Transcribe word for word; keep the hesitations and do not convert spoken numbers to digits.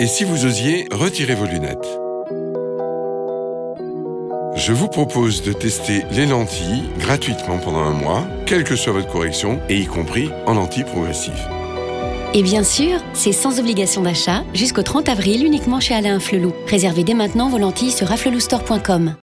Et si vous osiez retirer vos lunettes? Je vous propose de tester les lentilles gratuitement pendant un mois, quelle que soit votre correction, et y compris en lentilles progressives. Et bien sûr, c'est sans obligation d'achat jusqu'au trente avril uniquement chez Alain Flelou. Réservez dès maintenant vos lentilles sur affleloustore point com.